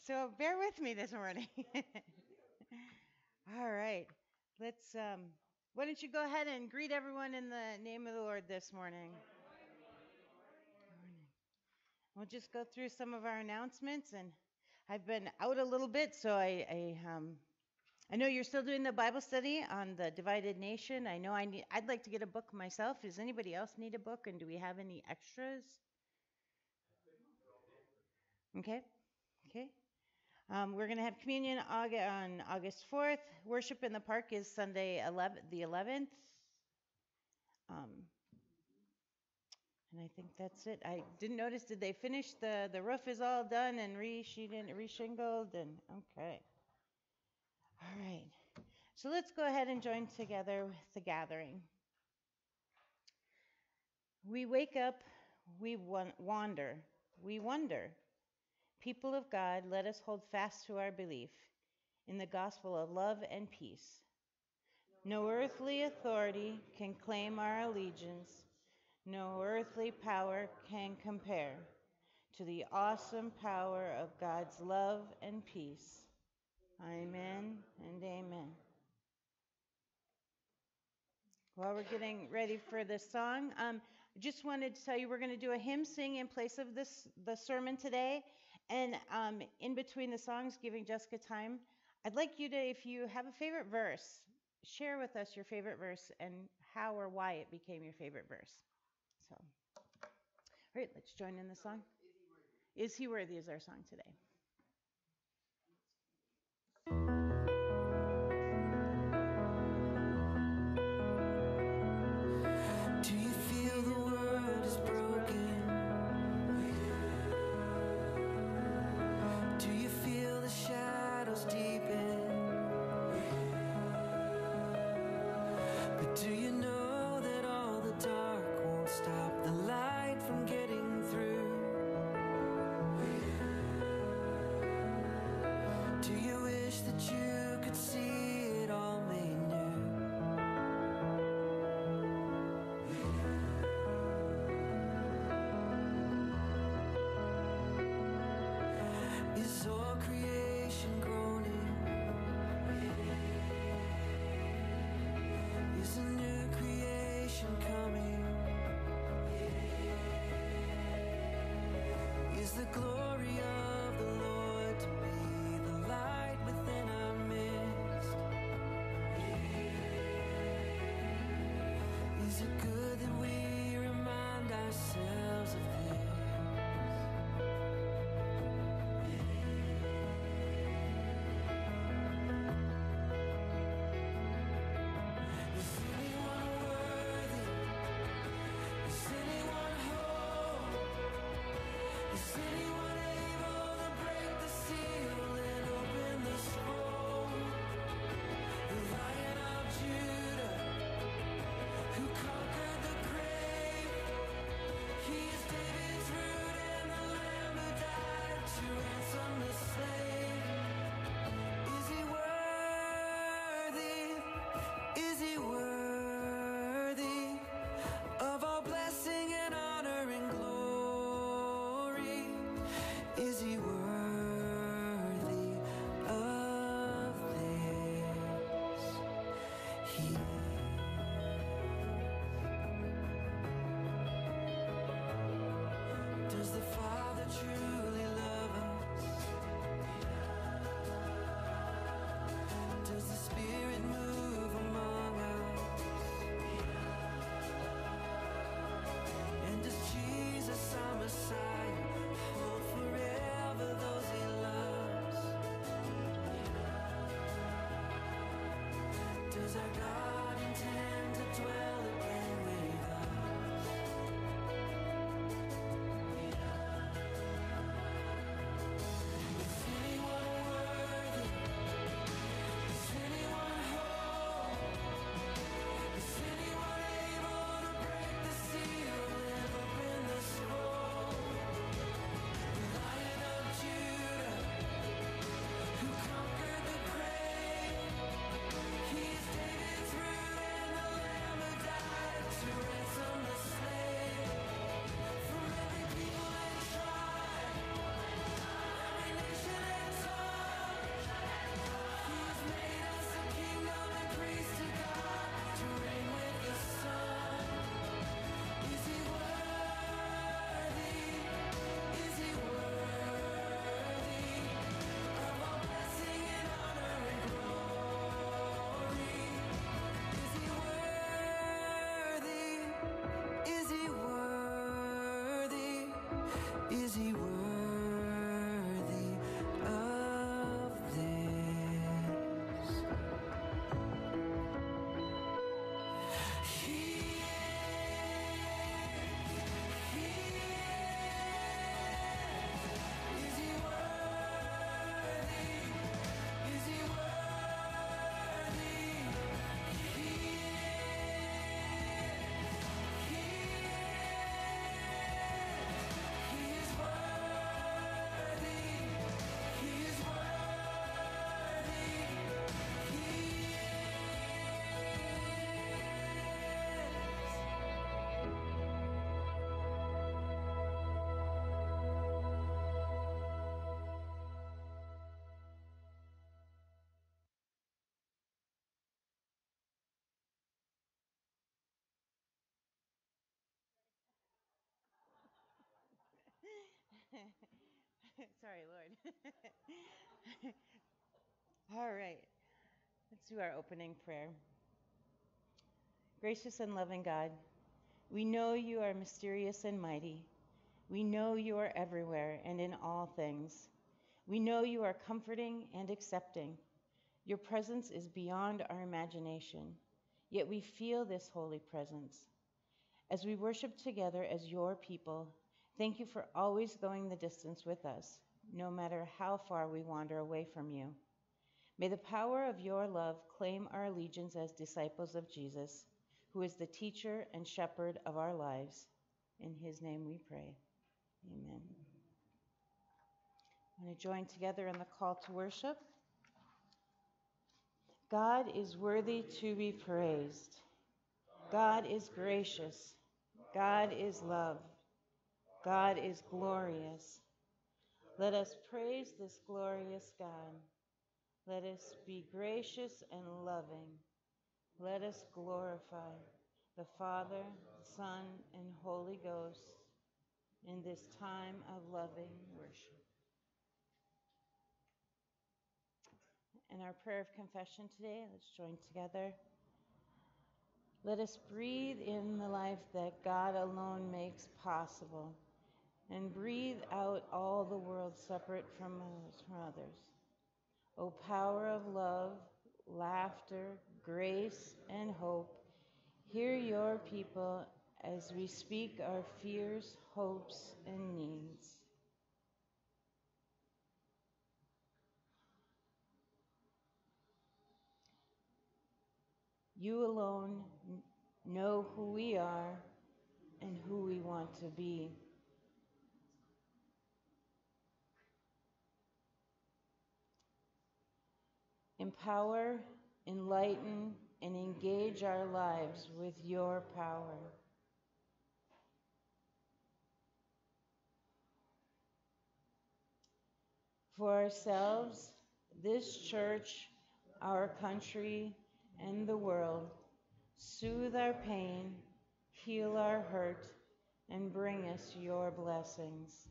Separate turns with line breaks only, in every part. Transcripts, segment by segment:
So bear with me this morning. All right. Let's why don't you go ahead and greet everyone in the name of the Lord this morning. We'll just go through some of our announcements, and I've been out a little bit, so I know you're still doing the Bible study on the divided nation. I know I'd like to get a book myself. Does anybody else need a book, and do we have any extras? Okay. We're going to have communion on August 4th. Worship in the park is Sunday the 11th. And I think that's it. I didn't notice, did they finish the roof is all done and reshingled? And okay. All right. So let's go ahead and join together with the gathering. We wake up, we wander, we wonder. People of God, let us hold fast to our belief in the gospel of love and peace. No earthly authority can claim our allegiance. No earthly power can compare to the awesome power of God's love and peace. Amen and amen. While we're getting ready for this song, I just wanted to tell you we're going to do a hymn sing in place of the sermon today. And in between the songs, giving Jessica time, I'd like you to, if you have a favorite verse, share with us your favorite verse and how or why it became your favorite verse. So, all right, let's join in the song. Is He Worthy is our song today.
Do you feel the world is broken? Do you feel the shadows deepen? But do you know that all the dark won't stop the light from getting through? Do you wish that you could see it all made new? Is all creation groaning? Is a new creation coming? Is the glory of the Lord to be the light within our midst? Is it good that we remind ourselves of this? Is anyone worthy? Is anyone whole? Is anyone able to break the seal and open the scroll? The Lion of Judah, who conquered the grave. He is David's root and the Lamb who died to ransom the slave. Is he worthy? Is he worthy of all blessing and honor and glory? Is he worthy of this? He does the Father truly love us? Does the Spirit move among us? And does Jesus, our Messiah, hold forever those he loves? Does our God intend to dwell again with us? Is anyone worthy? Is anyone whole? Is anyone able to break the seal and open the scroll? The Lion of Judah, who conquered the grave. He is David's root
Sorry, Lord. All right, let's do our opening prayer. Gracious and loving God, we know you are mysterious and mighty. We know you are everywhere and in all things. We know you are comforting and accepting. Your presence is beyond our imagination, yet we feel this holy presence. As we worship together as your people, thank you for always going the distance with us, no matter how far we wander away from you. May the power of your love claim our allegiance as disciples of Jesus, who is the teacher and shepherd of our lives. In his name we pray. Amen. I'm going to join together in the call to worship. God is worthy to be praised. God is gracious. God is love. God is glorious. Let us praise this glorious God. Let us be gracious and loving. Let us glorify the Father, Son, and Holy Ghost in this time of loving worship. In our prayer of confession today, let's join together. Let us breathe in the life that God alone makes possible and breathe out all the world separate from others. O power of love, laughter, grace, and hope, hear your people as we speak our fears, hopes, and needs. You alone know who we are and who we want to be. Empower, enlighten, and engage our lives with your power. For ourselves, this church, our country, and the world, soothe our pain, heal our hurt, and bring us your blessings.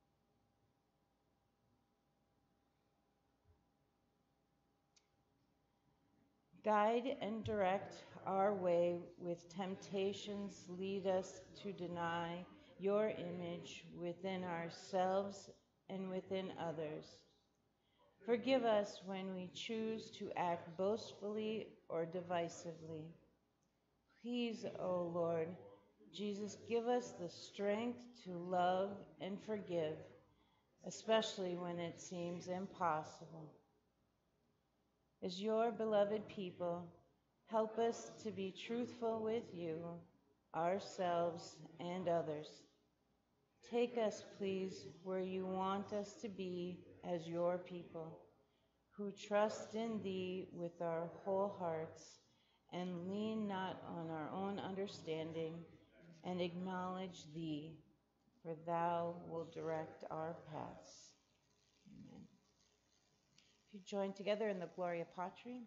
Guide and direct our way with temptations, lead us to deny your image within ourselves and within others. Forgive us when we choose to act boastfully or divisively. Please, O Lord Jesus, give us the strength to love and forgive, especially when it seems impossible. As your beloved people, help us to be truthful with you, ourselves, and others. Take us, please, where you want us to be as your people, who trust in thee with our whole hearts and lean not on our own understanding, and acknowledge thee, for thou wilt direct our paths. Amen. If you join together in the Gloria Patri.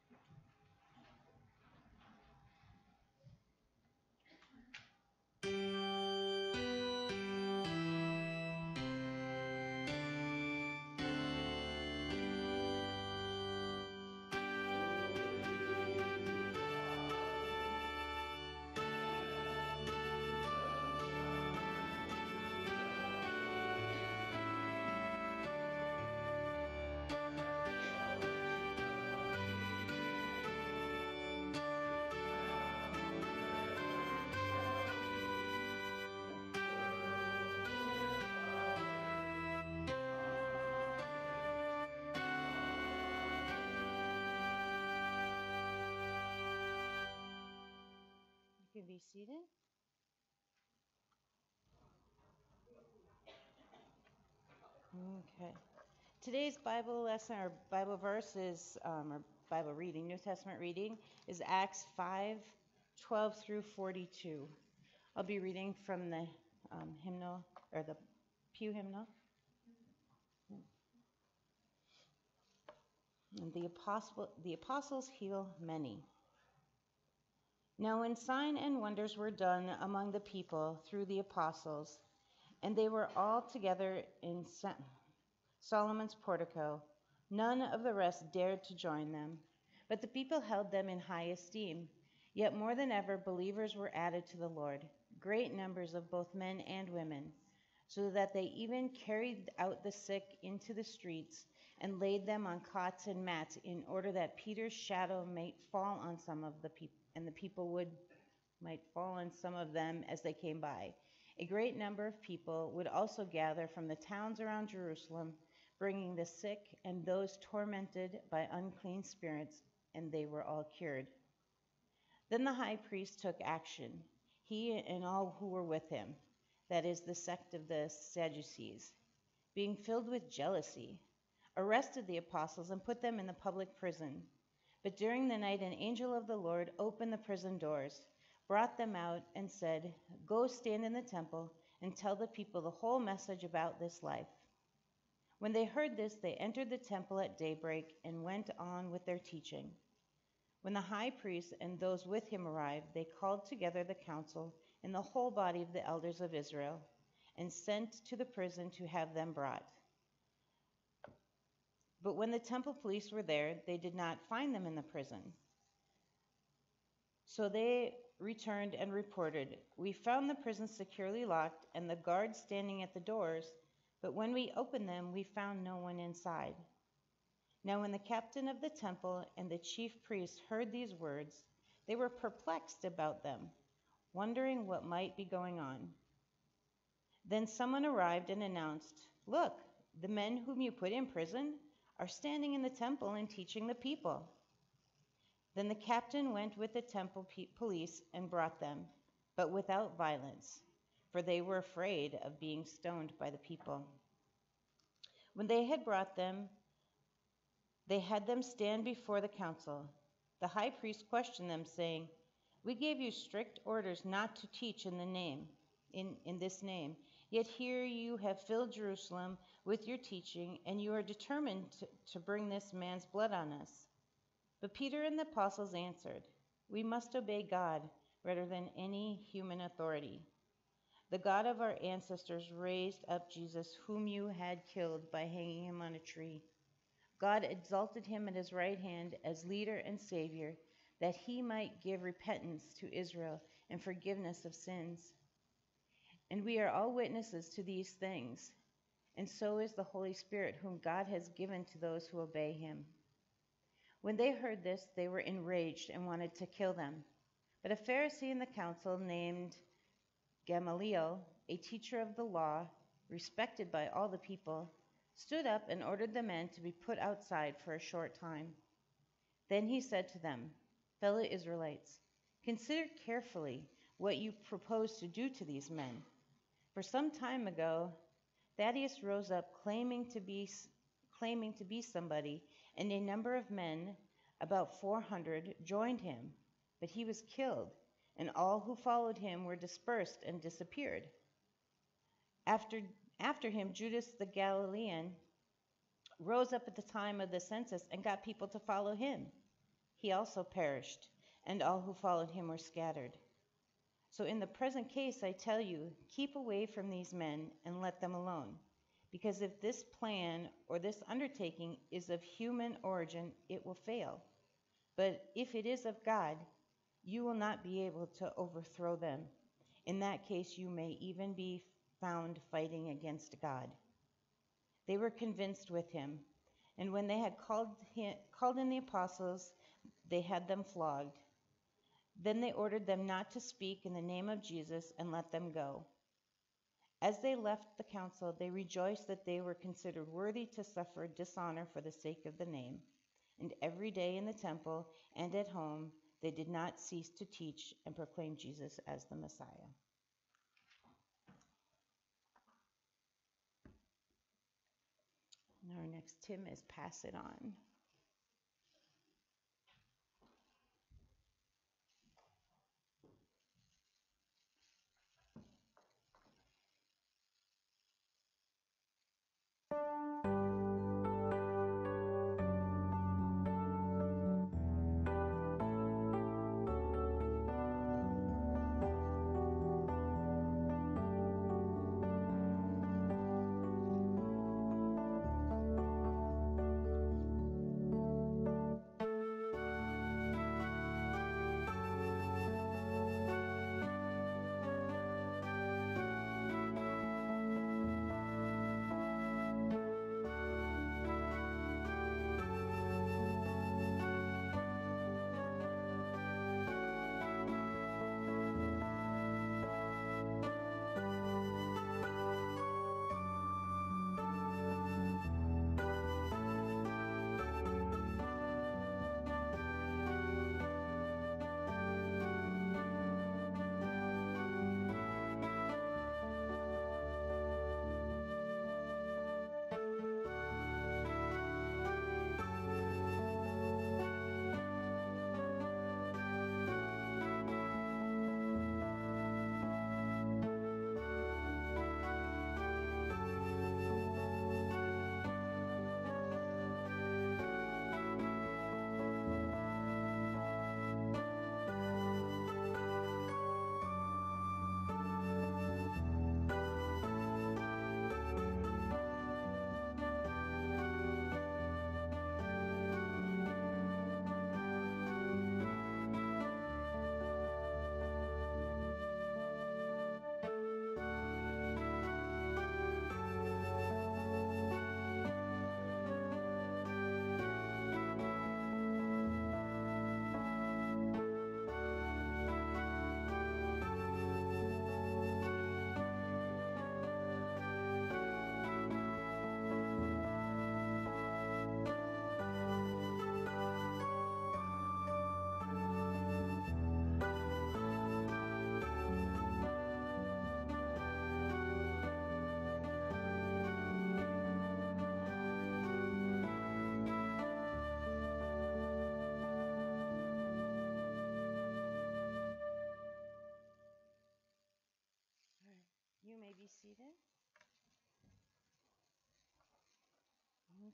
You can be seated. Okay. Today's Bible lesson or Bible verse is, or Bible reading, New Testament reading, is Acts 5:12 through 42. I'll be reading from the hymnal, or the pew hymnal. And the apostles heal many. Now when sign and wonders were done among the people through the apostles, And they were all together in Solomon's portico. None of the rest dared to join them, but the people held them in high esteem. Yet more than ever, believers were added to the Lord, great numbers of both men and women, so that they even carried out the sick into the streets and laid them on cots and mats, in order that Peter's shadow might fall on some of the people, and the people might fall on some of them as they came by. A great number of people would also gather from the towns around Jerusalem, bringing the sick and those tormented by unclean spirits, and they were all cured. Then the high priest took action, he and all who were with him, that is, the sect of the Sadducees, being filled with jealousy, arrested the apostles and put them in the public prison. But during the night, an angel of the Lord opened the prison doors, brought them out, and said, "Go stand in the temple and tell the people the whole message about this life." When they heard this, they entered the temple at daybreak and went on with their teaching. When the high priest and those with him arrived, they called together the council and the whole body of the elders of Israel, and sent to the prison to have them brought. But when the temple police were there, they did not find them in the prison. So they returned and reported, "We found the prison securely locked and the guards standing at the doors, but when we opened them, we found no one inside." Now when the captain of the temple and the chief priests heard these words, they were perplexed about them, wondering what might be going on. Then someone arrived and announced, "Look, the men whom you put in prison are standing in the temple and teaching the people." Then the captain went with the temple police and brought them, but without violence, for they were afraid of being stoned by the people. When they had brought them, they had them stand before the council. The high priest questioned them, saying, "We gave you strict orders not to teach in this name. Yet here you have filled Jerusalem with your teaching, and you are determined to bring this man's blood on us." But Peter and the apostles answered, "We must obey God rather than any human authority. The God of our ancestors raised up Jesus, whom you had killed by hanging him on a tree. God exalted him at his right hand as leader and savior, that he might give repentance to Israel and forgiveness of sins. And we are all witnesses to these things, and so is the Holy Spirit, whom God has given to those who obey him." When they heard this, they were enraged and wanted to kill them. But a Pharisee in the council named Gamaliel, a teacher of the law, respected by all the people, stood up and ordered the men to be put outside for a short time. Then he said to them, "Fellow Israelites, consider carefully what you propose to do to these men. For some time ago, Thaddeus rose up claiming to be somebody, and a number of men, about 400, joined him. But he was killed, and all who followed him were dispersed and disappeared. After him, Judas the Galilean rose up at the time of the census and got people to follow him. He also perished, and all who followed him were scattered. So in the present case, I tell you, keep away from these men and let them alone. Because if this plan or this undertaking is of human origin, it will fail. But if it is of God, you will not be able to overthrow them. In that case, you may even be found fighting against God." They were convinced with him, and when they had called in the apostles, they had them flogged. Then they ordered them not to speak in the name of Jesus and let them go. As they left the council, they rejoiced that they were considered worthy to suffer dishonor for the sake of the name. And every day in the temple and at home, they did not cease to teach and proclaim Jesus as the Messiah. And our next Tim is Pass It On.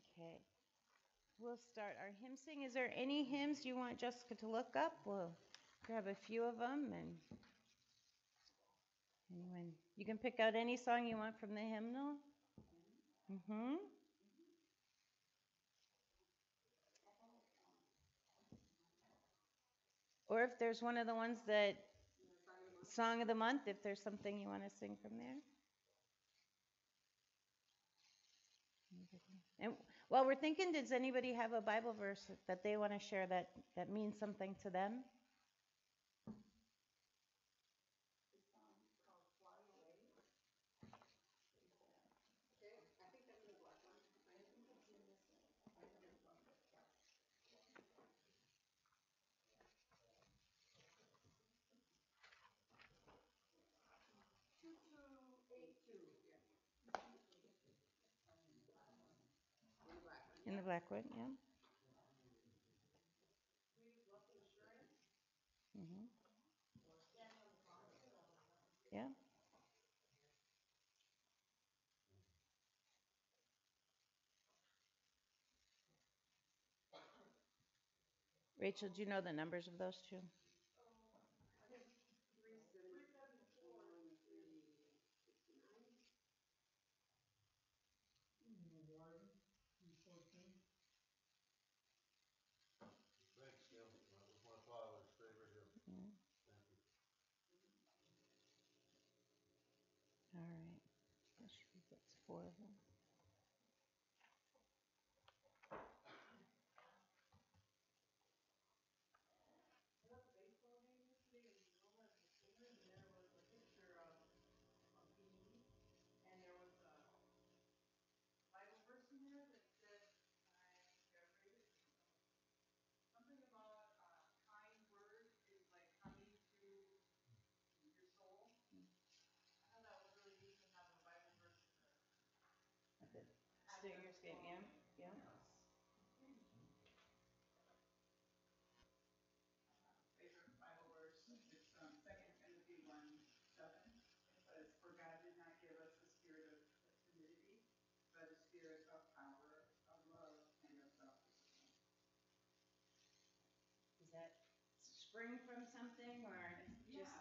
Okay. We'll start our hymn sing. Is there any hymns you want Jessica to look up? We'll grab a few of them, and anyone, you can pick out any song you want from the hymnal. Mm-hmm. Or if there's one of the ones that Song of the Month, if there's something you want to sing from there. And while we're thinking, does anybody have a Bible verse that they want to share that means something to them? In the black one, yeah. Mm-hmm. Yeah. Rachel, do you know the numbers of those two?
Thanks, Kim. That was my father's favorite hymn.
Yeah.
Thank you.
All right. That's 4 of them. Singers game, yeah. Yeah. Is that spring from something or just?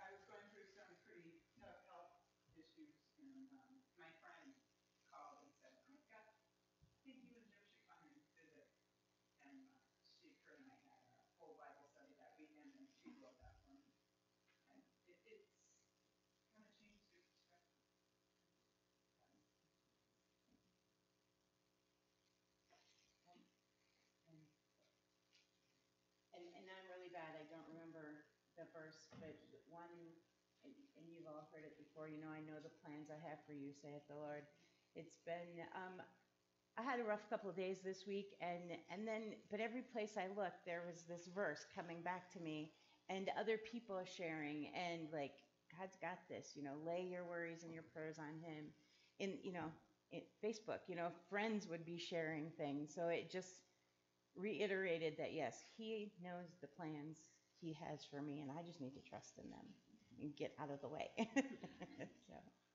And I'm really bad. I don't remember the verse, but one, and you've all heard it before. You know, I know the plans I have for you, saith the Lord. It's been. I had a rough couple of days this week, and then, but every place I looked, there was this verse coming back to me, and other people sharing, and like, God's got this. You know, lay your worries and your prayers on Him. In Facebook, friends would be sharing things, so it just reiterated that yes, He knows the plans He has for me, and I just need to trust in them and get out of the way. So,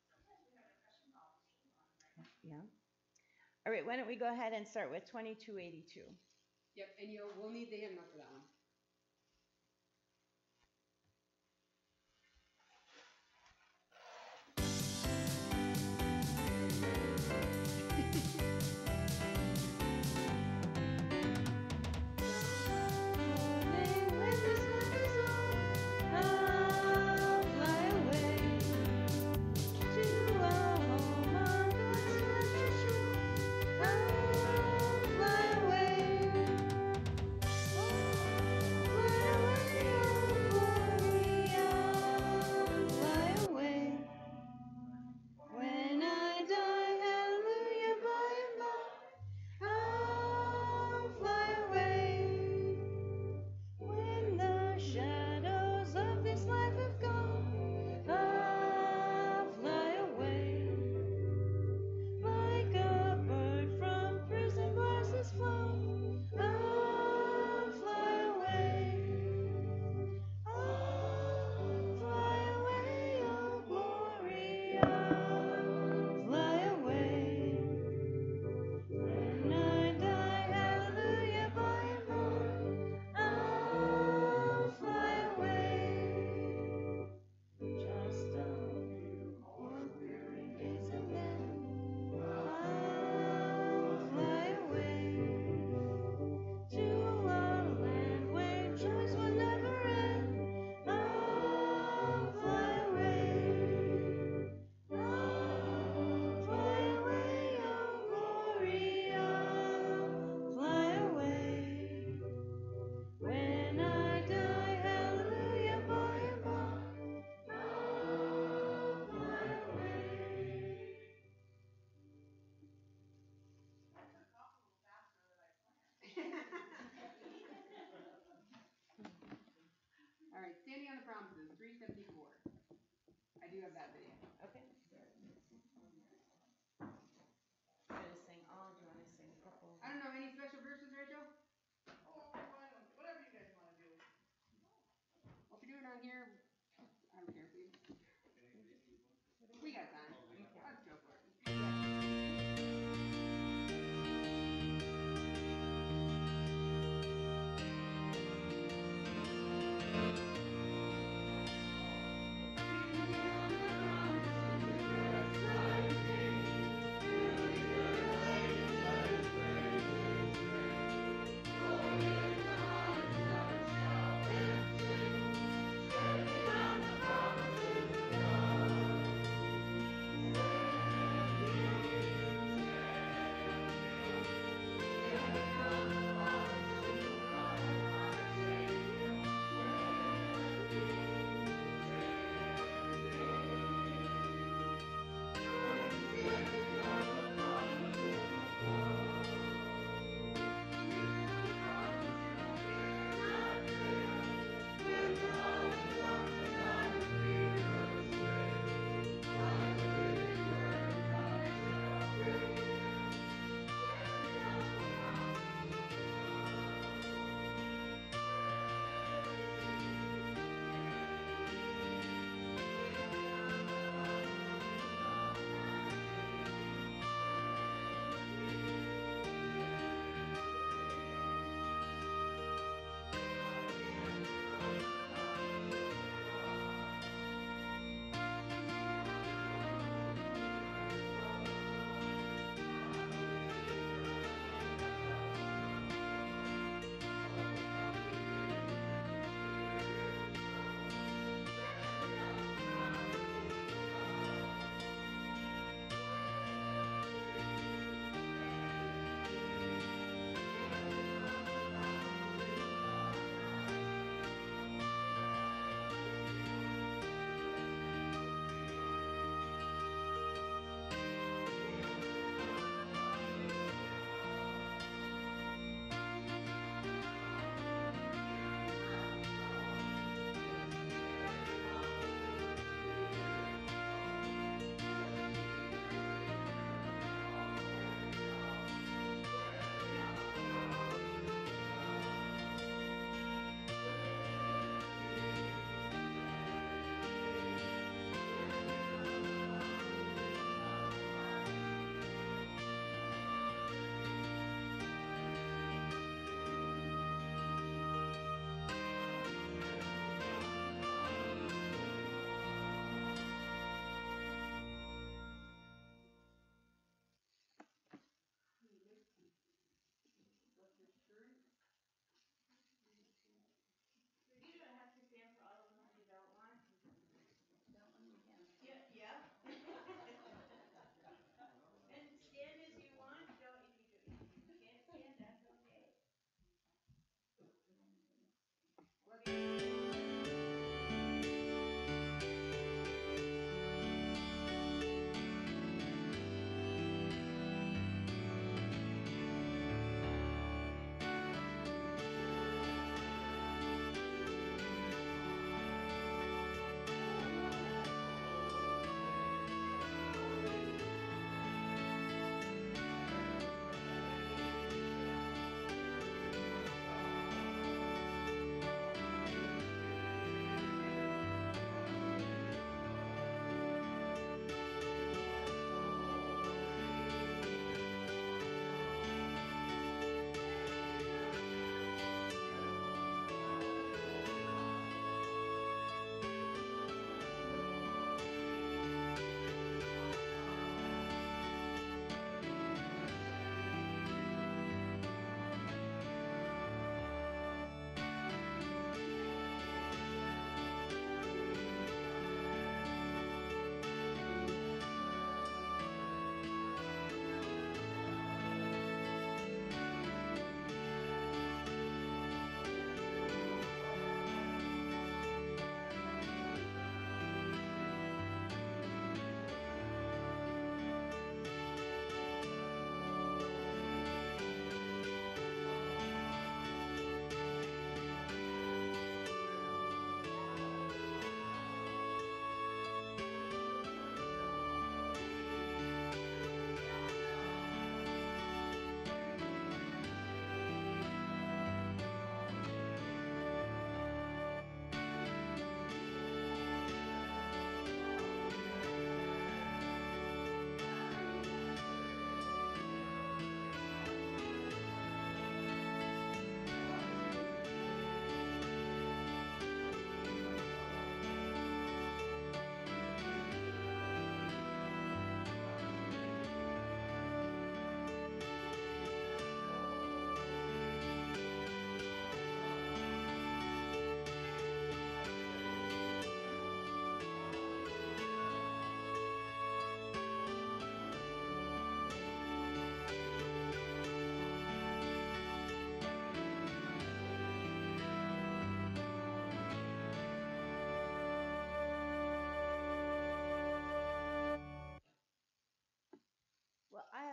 yeah. All right, why don't we go ahead and start with 2282.
Yep, and we'll need the hymnal for that one.
Fly away.
All right, standing on the promises, 374. I do have that video.
Okay. Try to sing all. Do you want to sing a couple?
I don't know, any special verses, Rachel?
Whatever you guys want to do.
Well, if you're doing it on here, I don't care, please. We got time. Let's go for it.
Thank you.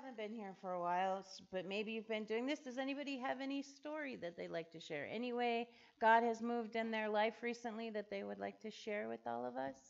haven't been here for a while, but maybe you've been doing this, does anybody have any story that they'd like to share? Any way God has moved in their life recently that they would like to share with all of us?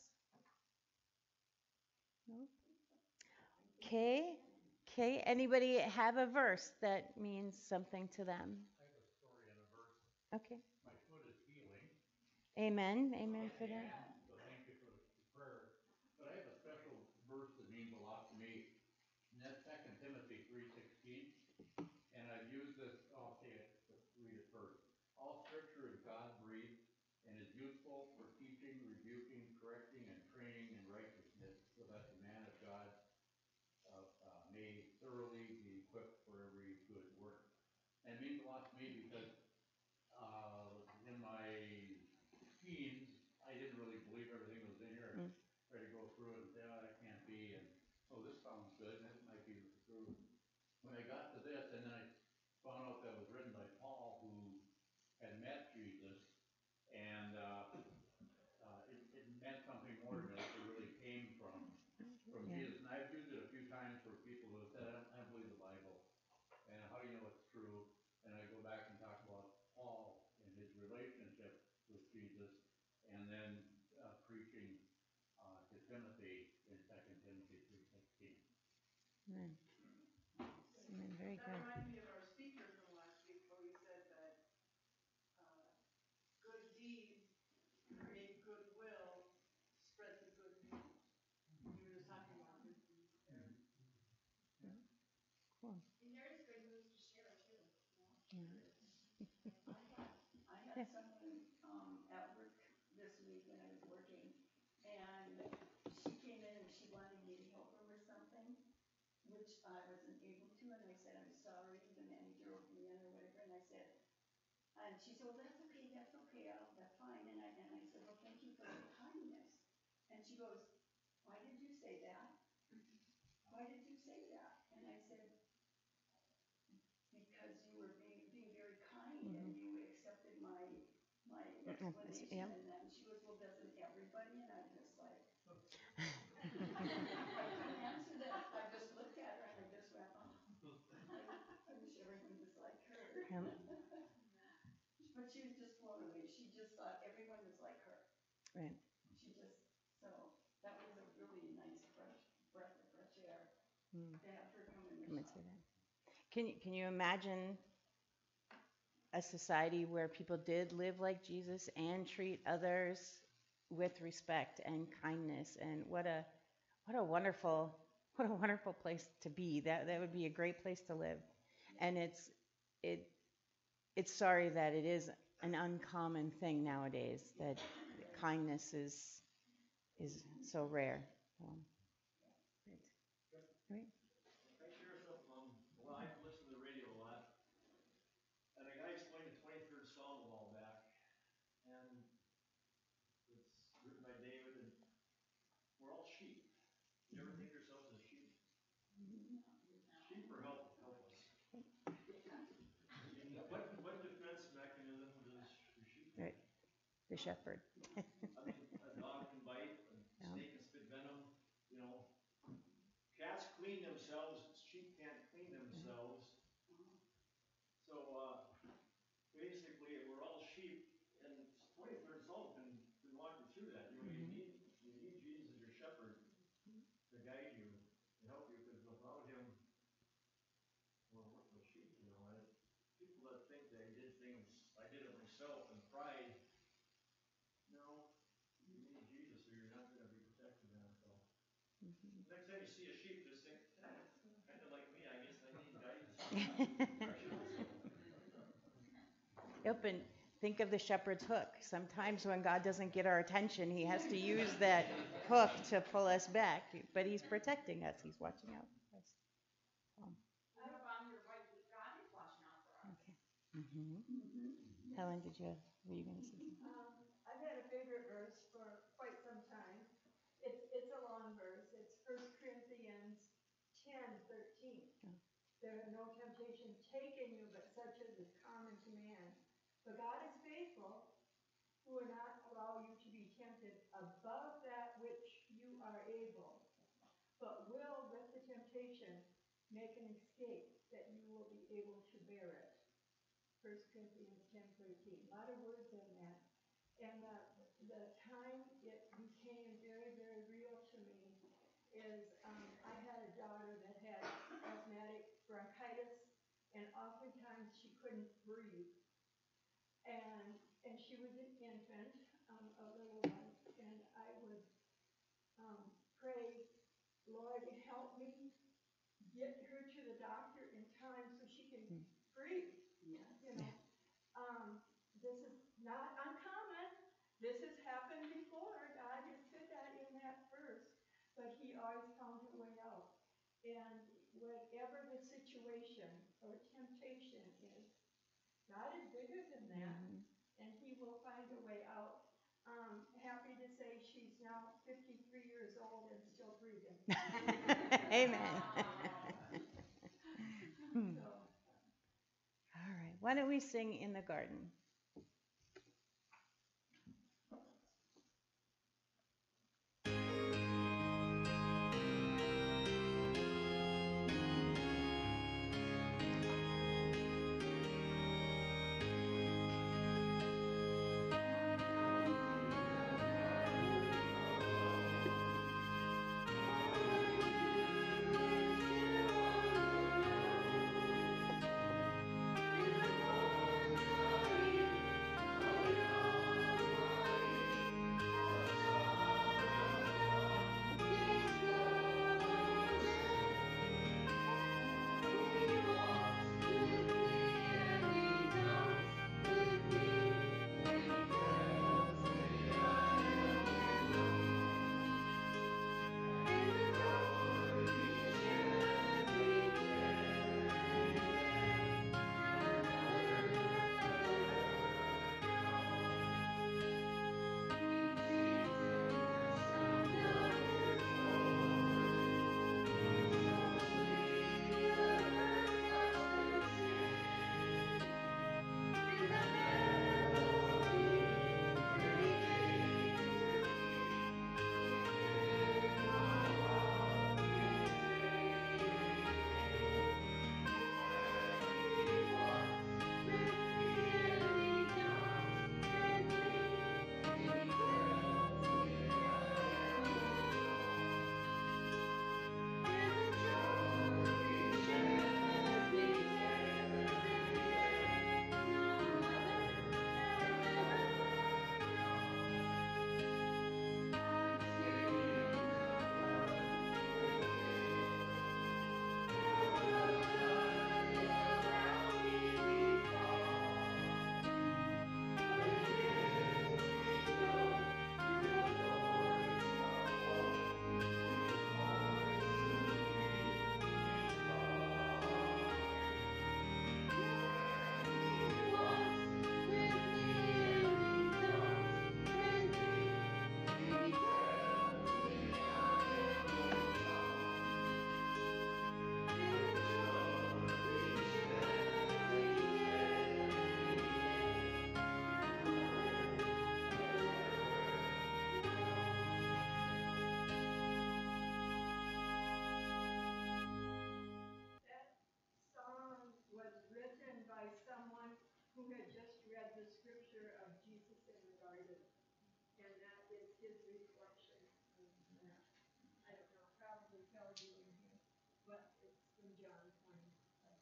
No? Okay. Okay. Anybody have a verse that means something to them?
I have a story and a verse.
Okay.
My foot is healing.
Amen. Amen for that.
So thank you for the prayer. But I have a special verse that means a lot to me. And that's 2 Timothy 3:16. And I've used this, okay, let's read it first. All scripture is God-breathed and is useful for teaching, rebuking, correcting, and training in righteousness, so that the man of God may thoroughly be equipped for every good work. And it means a lot to me because in my teens, I didn't really believe everything that was in here. I tried to go through it and say, oh, that can't be. And so this sounds good, and this might be the truth. When I got to this, and then I found out that it was written by Paul, who had met Jesus, and it meant something more to me. Like it really came from Jesus. And I've used it a few times for people who have said, I don't believe the Bible. And how do you know it's true? And I go back and talk about Paul and his relationship with Jesus, and then preaching to Timothy in 2 Timothy 3:16.
Amen. Amen. Very
That
good.
reminds me of our speaker from last week, where we said that good deeds create goodwill, spread the good news. We were just talking about good deeds there.
Cool.
And there is good news to share too.
I had someone at work this week when I was working, and she came in and she wanted me to help her with something, which I wasn't able to, and I said, I'm sorry, the manager will be in or whatever, and I said, and she said, well, that's okay, that's fine, and I said, well, thank you for your kindness. And she goes, why did you say that? Why did you say that? And I said, because you were being very kind and you accepted my explanation.
Yeah.
And then she goes, well, doesn't everybody? And I'm just like, I couldn't answer that. I just looked at her and I just went, oh, I wish everyone was like her. But she was just blown away. She just thought everyone was like her.
Right.
She just, so that was a really nice breath of fresh air to have her come in the
Come and
shop.
say that. Can you imagine a society where people did live like Jesus and treat others with respect and kindness? And what a wonderful place to be. That would be a great place to live. And it's sorry that it is an uncommon thing nowadays, that kindness is so rare. Right.
I share something. Well, I listen to the radio a lot, and a guy explained the 23rd Psalm a while back, and it's written by David, and we're all sheep. You ever think of yourself as a sheep? Sheep are helpless. What defense mechanism does your sheep have?
Right. The shepherd.
I mean, a dog can bite, a snake can spit venom, Cats clean themselves, sheep can't clean themselves. So basically, we're all sheep, and 23rd Psalm can walk you through that. You need Jesus as your shepherd to guide you, to help you, because without him, we're worthless sheep. People that think they did things, I did it myself, and pride. No, you need Jesus, or you're not going to be protected now. So next time you see a sheep, just think, kind of like me, I guess I need guidance.
Yep, and think of the shepherd's hook. Sometimes when God doesn't get our attention, he has to use that hook to pull us back. But he's protecting us. He's watching out for us.
You're on your right, but God is watching out for us.
Okay. Helen, were you going to say something?
I've had a favorite verse for quite some time. It's a long verse. It's 1 Corinthians 10:13. There are no temptation taken you, but such as is common to man. But God is faithful, who will not allow you to be tempted above that which you are able, but will with the temptation make an escape, that you will be able to bear it. 1 Corinthians 10:13. A lot of words in that. And the time it became very, very real to me is I had a daughter that had asthmatic bronchitis, and oftentimes she couldn't breathe. And she was an infant, a little one, and I would pray, Lord, help me get her to the doctor in time so she can breathe.
Yes.
You know, this is not uncommon. This has happened before. God has said that in that verse, but He always found a way out. And whatever the situation or temptation is, God is bigger than that, and He will find a way out. Happy to say she's now 53 years old and still breathing.
Amen.
So,
All right. Why don't we sing In the Garden?
who had just read the scripture of Jesus in the garden, and that is his reflection of that. I don't know, probably tells you in here, but it's in John 20.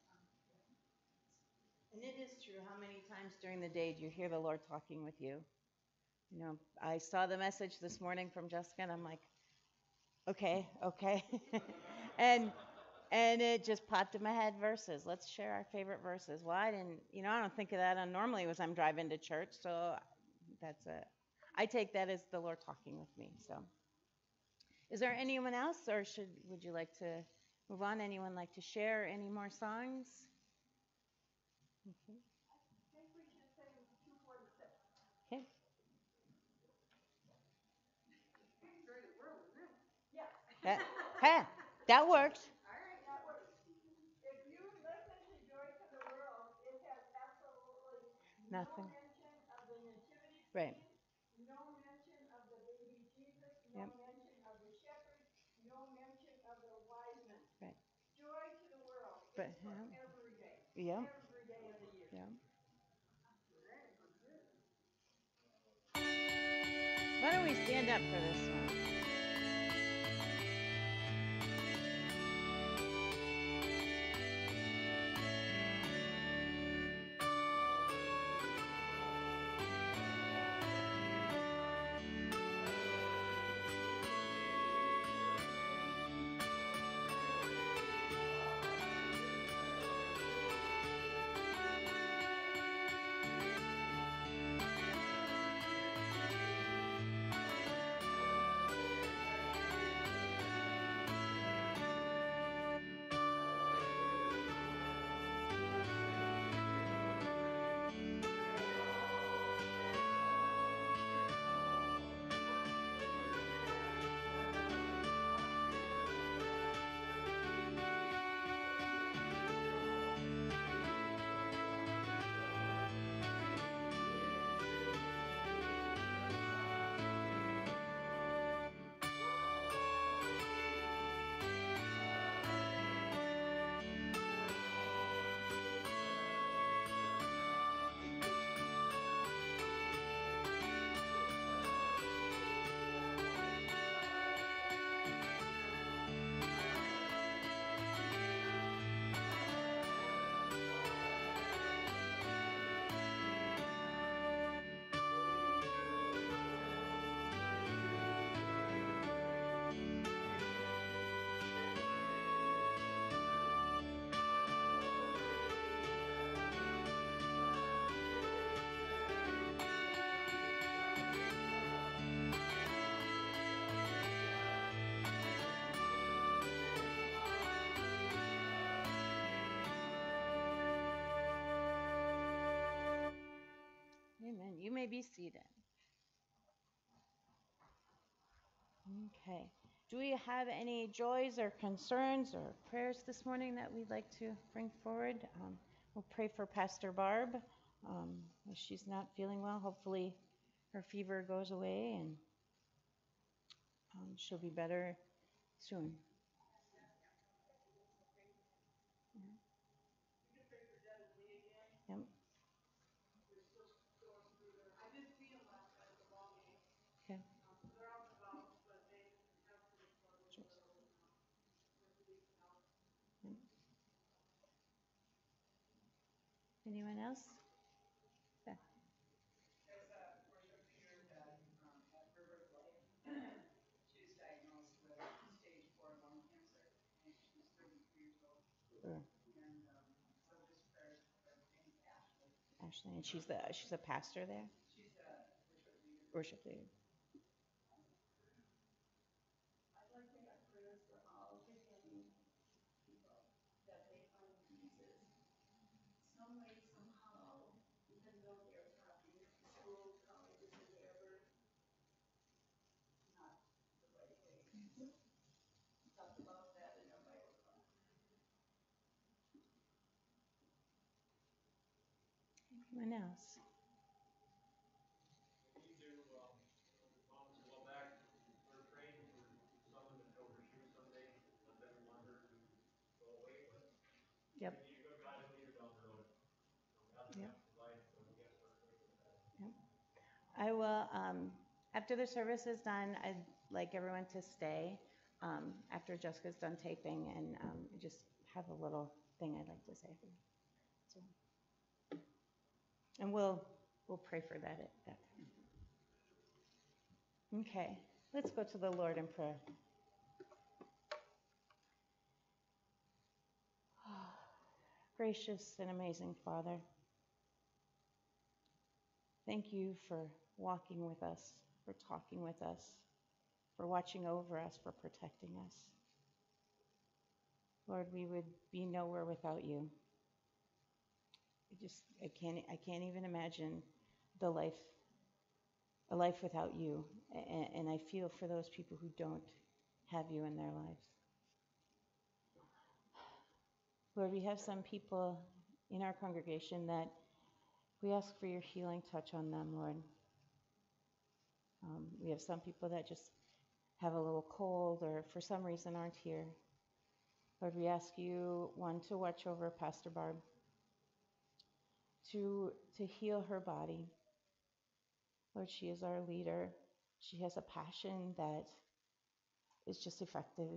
And it is true. How many times during the day do you hear the Lord talking with you? You know, I saw the message this morning from Jessica, and I'm like, okay. and it just popped in my head, verses. Let's share our favorite verses. Well, I don't think of that normally as I'm driving to church, so that's it. I take that as the Lord talking with me. So, is there anyone else, or would you like to move on? Anyone like to share any more songs? Okay.
I think we should say 246.
Okay.
Destroy the world, isn't it?
Yes.
That works.
All right, that works. If you listen to Joy to the World, it has absolutely
Nothing.
no mention of the nativity scene,
Right.
no mention of the baby Jesus, no
Yep.
mention of the shepherds, no mention of the wise men.
Right.
Joy to the
Yep.
every day of the year.
Yep. Why don't we stand up for this one? Amen. You may be seated. Okay. Do we have any joys or concerns or prayers this morning that we'd like to bring forward? We'll pray for Pastor Barb. If she's not feeling well, hopefully her fever goes away and she'll be better soon. Yep.
I did see him last night at the ball game.
Okay.
They're out and about, but they have pretty struggles
Sure.
for with weeks now.
Yep. Anyone else? Beth.
There's a worship leader that at River of Life. She was diagnosed with stage 4 lung cancer, and she's 33 years old.
Sure.
And so just prayers for her. Her name's Ashley.
Ashley, and she's a pastor there.
She's a worship leader.
Worship leader.
I'd like to have prayers for all the young people, that they find Jesus some way, somehow, even though they're probably in school, colleges, or whatever, not the right way. Talk about that in our Bible class.
Anyone else?
We need to, moments go back, we're praying for someone that broke her shoe someday, let that reminder to go away, but
Yep.
we need a good godly leader down the road. God
Yep.
has provided, so we have to start praying for that.
Yep. I will, after the service is done, I'd like everyone to stay after Jessica's done taping and just have a little thing I'd like to say. So, and we'll pray for that at that time. Okay, let's go to the Lord in prayer. Gracious and amazing Father, thank you for walking with us, for talking with us, for watching over us, for protecting us. Lord, we would be nowhere without you. I can't even imagine a life without you. And I feel for those people who don't have you in their lives. Lord, we have some people in our congregation that we ask for your healing touch on them, Lord. We have some people that just have a little cold or for some reason aren't here. Lord, we ask you, one, to watch over Pastor Barb. to heal her body. Lord, she is our leader. She has a passion that is just effective.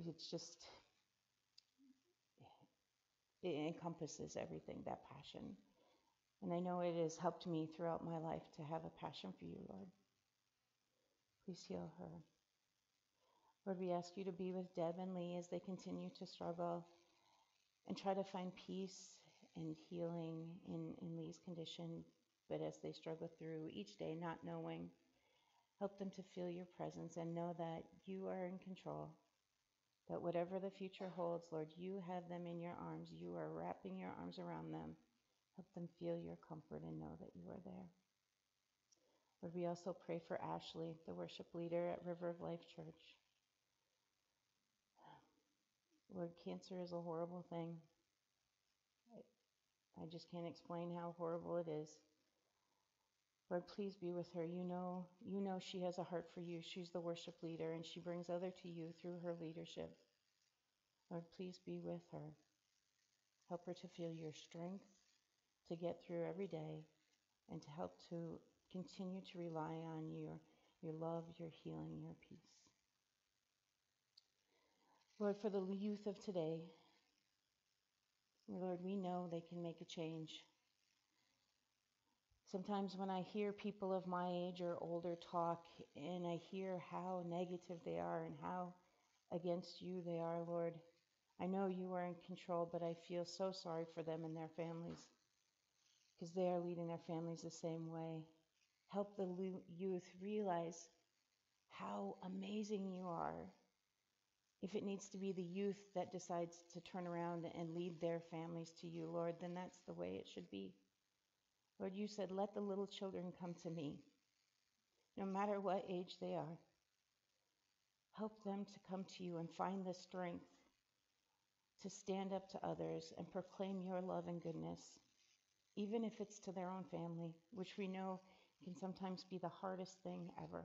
It encompasses everything, that passion. And I know it has helped me throughout my life to have a passion for you, Lord. Please heal her. Lord, we ask you to be with Deb and Lee as they continue to struggle and try to find peace and healing in Lee's condition, but as they struggle through each day not knowing, help them to feel your presence and know that you are in control, that whatever the future holds, Lord, you have them in your arms. You are wrapping your arms around them. Help them feel your comfort and know that you are there. Lord, we also pray for Ashley, the worship leader at River of Life Church. Lord, cancer is a horrible thing. I just can't explain how horrible it is. Lord, please be with her. You know she has a heart for you. She's the worship leader, and she brings others to you through her leadership. Lord, please be with her. Help her to feel your strength to get through every day and to help to continue to rely on your love, your healing, your peace. Lord, for the youth of today, Lord, we know they can make a change. Sometimes when I hear people of my age or older talk and I hear how negative they are and how against you they are, Lord, I know you are in control, but I feel so sorry for them and their families because they are leading their families the same way. Help the youth realize how amazing you are. If it needs to be the youth that decides to turn around and lead their families to you, Lord, then that's the way it should be. Lord, you said, let the little children come to me, no matter what age they are. Help them to come to you and find the strength to stand up to others and proclaim your love and goodness, even if it's to their own family, which we know can sometimes be the hardest thing ever.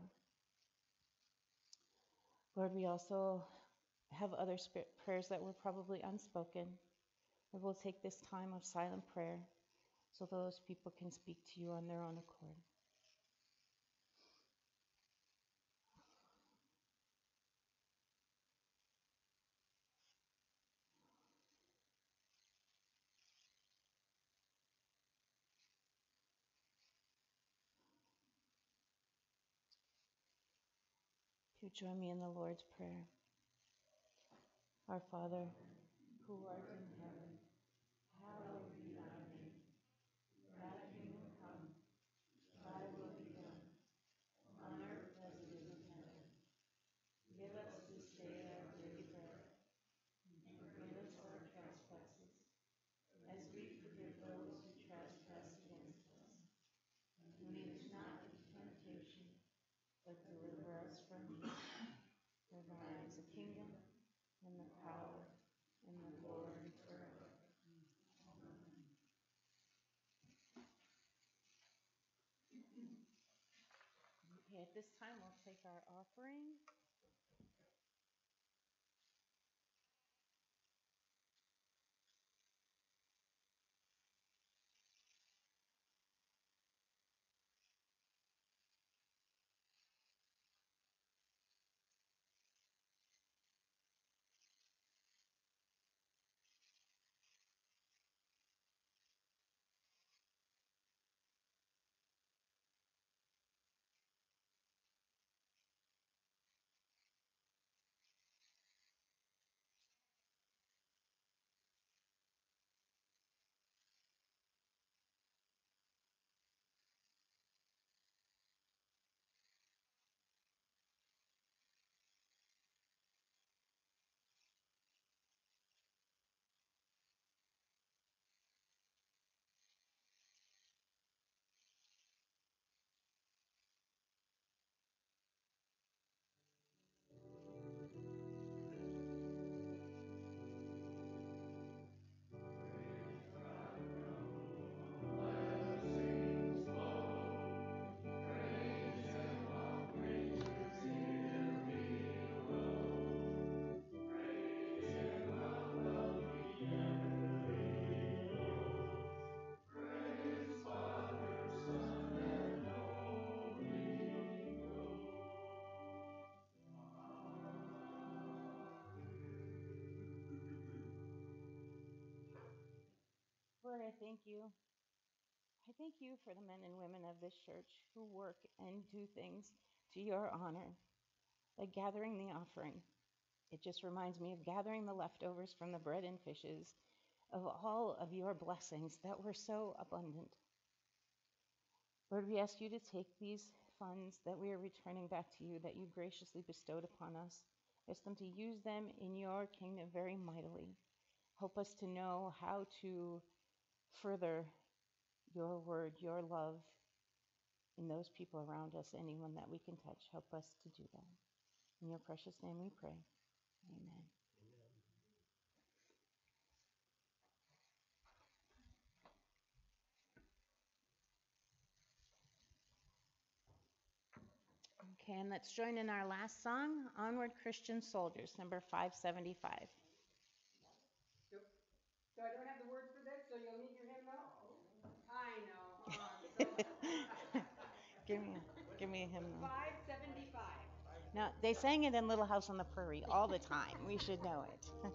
Lord, we also have other prayers that were probably unspoken. Lord, we'll take this time of silent prayer so those people can speak to you on their own accord. You join me in the Lord's Prayer. Our Father, who art in heaven, hallowed be thy name. Thy kingdom come, thy will be done, on earth as it is in heaven. Give us this day our daily bread, and forgive us our trespasses, as we forgive those who trespass against us. And lead us not into temptation, but deliver us from evil. For thine is the kingdom, and the power, and the glory forever. Okay, at this time we'll take our offering. I thank you. I thank you for the men and women of this church who work and do things to your honor, like gathering the offering. It just reminds me of gathering the leftovers from the bread and fishes, of all of your blessings that were so abundant. Lord, we ask you to take these funds that we are returning back to you, that you graciously bestowed upon us, ask them to use them in your kingdom very mightily. Help us to know how to further your word, your love in those people around us, anyone that we can touch. Help us to do that. In your precious name we pray. Amen. Okay, and let's join in our last song, Onward Christian Soldiers, number 575.
So I don't have the words for this, so you'll need your hymn now? I know. So
Give me a hymn.
575.
Now, they sang it in Little House on the Prairie all the time. We should know it.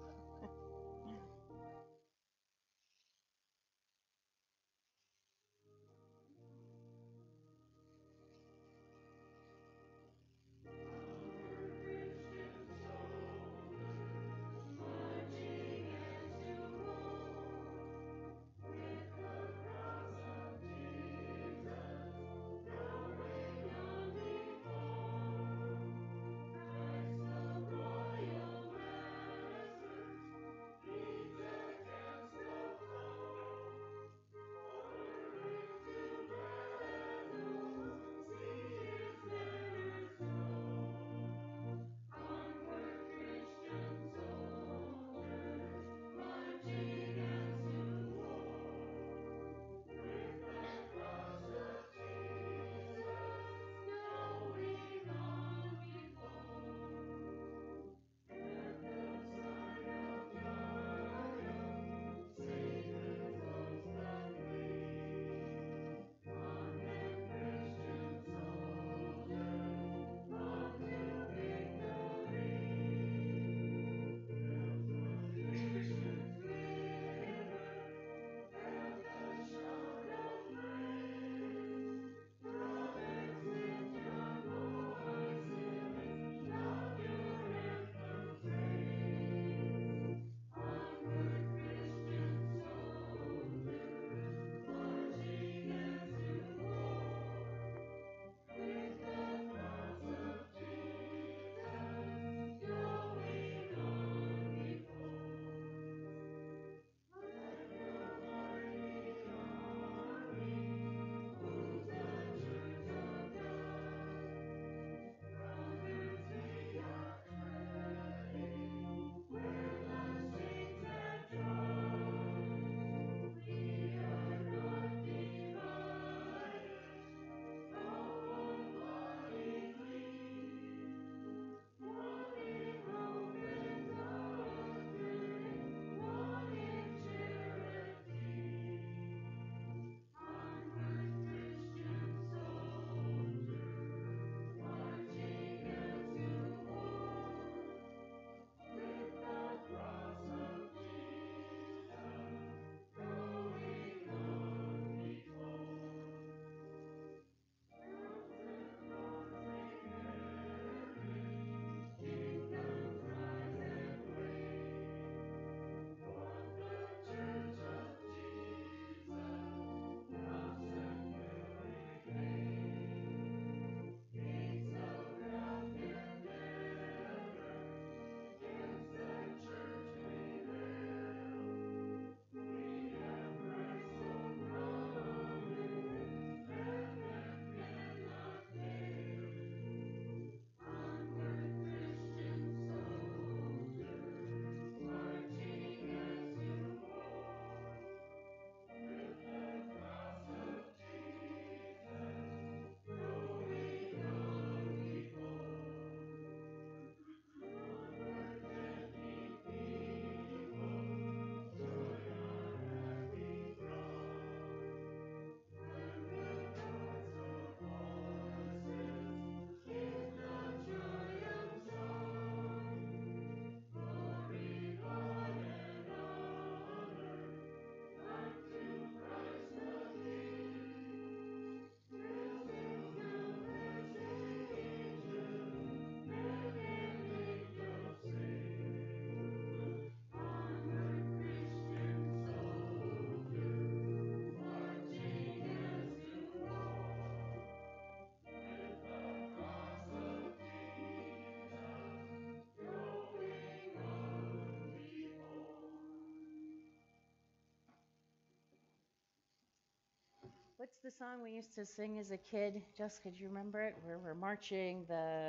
What's the song we used to sing as a kid? Jessica, do you remember it? Where we're marching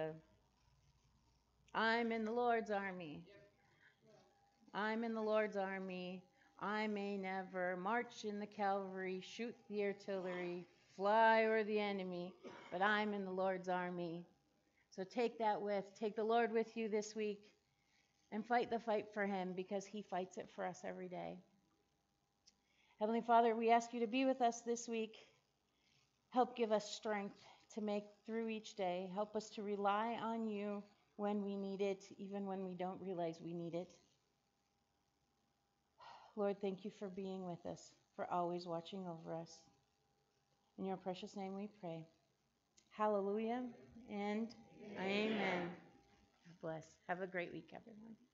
I'm in the Lord's army. I'm in the Lord's army. I may never march in the cavalry, shoot the artillery, fly over the enemy, but I'm in the Lord's army. So take the Lord with you this week and fight the fight for him because he fights it for us every day. Heavenly Father, we ask you to be with us this week. Help give us strength to make through each day. Help us to rely on you when we need it, even when we don't realize we need it. Lord, thank you for being with us, for always watching over us. In your precious name we pray. Hallelujah and amen. God bless. Have a great week, everyone.